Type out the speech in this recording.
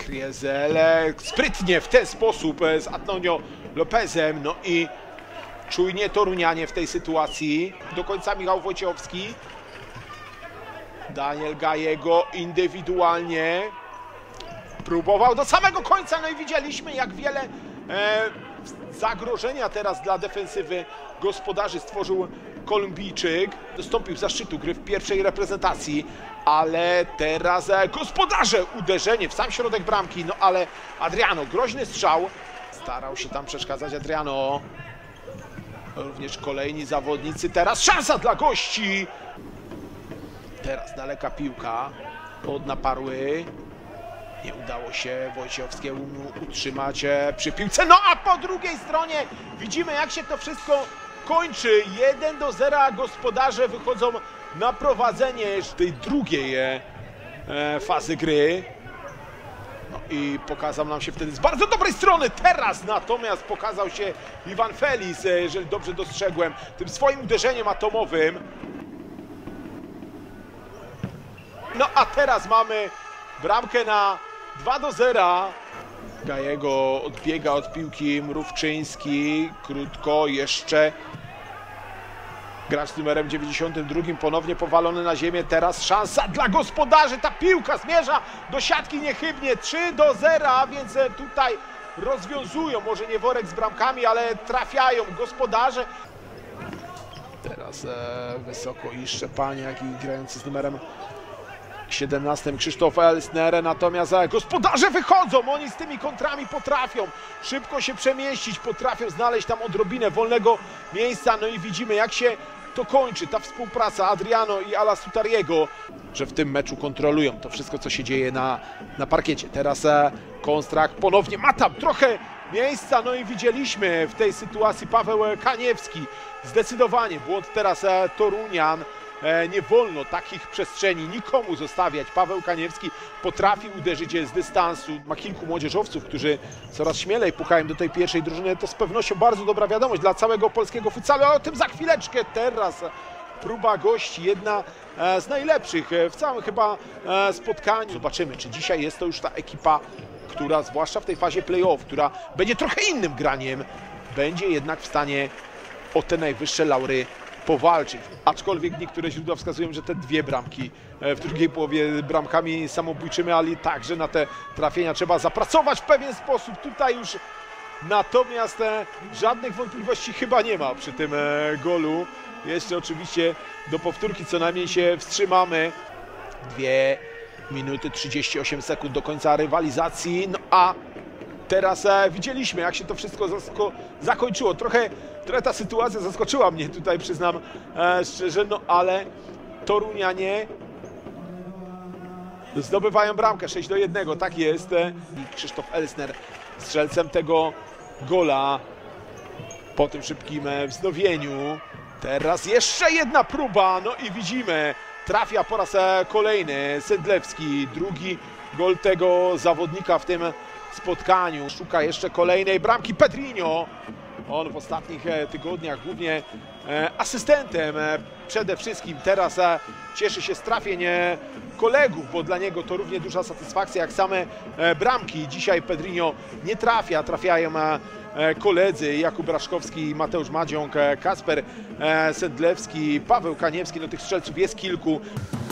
Kriezel sprytnie w ten sposób z Antonio Lopezem, no i czujnie Torunianie w tej sytuacji. Do końca Michał Wojciechowski. Daniel Gallego indywidualnie próbował do samego końca, no i widzieliśmy, jak wiele zagrożenia teraz dla defensywy gospodarzy stworzył Kolumbijczyk. Dostąpił zaszczytu gry w pierwszej reprezentacji, ale teraz gospodarze uderzenie w sam środek bramki, no ale Adriano, groźny strzał. Starał się tam przeszkadzać Adriano. Również kolejni zawodnicy, teraz szansa dla gości. Teraz daleka piłka od Naparły. Nie udało się Wojciechowskiemu utrzymać przy piłce. No a po drugiej stronie widzimy, jak się to wszystko kończy. 1-0, a gospodarze wychodzą na prowadzenie tej drugiej fazy gry. No i pokazał nam się wtedy z bardzo dobrej strony. Teraz natomiast pokazał się Iwan Feliz, jeżeli dobrze dostrzegłem, tym swoim uderzeniem atomowym. No a teraz mamy bramkę na 2-0. Gallego odbiega od piłki, Mrówczyński, krótko jeszcze. Gracz z numerem 92 ponownie powalony na ziemię. Teraz szansa dla gospodarzy. Ta piłka zmierza do siatki niechybnie. 3-0, a więc tutaj rozwiązują. Może nie worek z bramkami, ale trafiają gospodarze. Teraz wysoko i Szczepaniak i grający z numerem 17 Krzysztof Elsner, natomiast gospodarze wychodzą, oni z tymi kontrami potrafią szybko się przemieścić, potrafią znaleźć tam odrobinę wolnego miejsca, no i widzimy, jak się to kończy, ta współpraca Adriano i Ala Sutariego, że w tym meczu kontrolują to wszystko, co się dzieje na parkiecie. Teraz Konstrak ponownie ma tam trochę miejsca, no i widzieliśmy w tej sytuacji Paweł Kaniewski, zdecydowanie błąd teraz Torunian. Nie wolno takich przestrzeni nikomu zostawiać. Paweł Kaniewski potrafi uderzyć z dystansu. Ma kilku młodzieżowców, którzy coraz śmielej puchają do tej pierwszej drużyny. To z pewnością bardzo dobra wiadomość dla całego polskiego futsalu, ale o tym za chwileczkę. Teraz próba gości, jedna z najlepszych w całym chyba spotkaniu. Zobaczymy, czy dzisiaj jest to już ta ekipa, która zwłaszcza w tej fazie play-off, która będzie trochę innym graniem, będzie jednak w stanie o te najwyższe laury powalczyć. Aczkolwiek niektóre źródła wskazują, że te dwie bramki w drugiej połowie bramkami samobójczymi, ale także na te trafienia trzeba zapracować w pewien sposób. Tutaj już natomiast żadnych wątpliwości chyba nie ma przy tym golu. Jeszcze oczywiście do powtórki co najmniej się wstrzymamy. 2 minuty 38 sekund do końca rywalizacji. No a teraz widzieliśmy, jak się to wszystko zakończyło. Trochę ta sytuacja zaskoczyła mnie tutaj, przyznam szczerze, no ale Torunianie zdobywają bramkę 6-1, tak jest. I Krzysztof Elsner strzelcem tego gola po tym szybkim wznowieniu. Teraz jeszcze jedna próba, no i widzimy, trafia po raz kolejny Sendlewski, drugi gol tego zawodnika w tym spotkaniu. Szuka jeszcze kolejnej bramki Pedrinho. On w ostatnich tygodniach głównie asystentem przede wszystkim. Teraz cieszy się z trafień kolegów, bo dla niego to równie duża satysfakcja jak same bramki. Dzisiaj Pedrinho nie trafia, trafiają koledzy Jakub Raszkowski, Mateusz Madziąg, Kasper Sendlewski, Paweł Kaniewski. No tych strzelców jest kilku.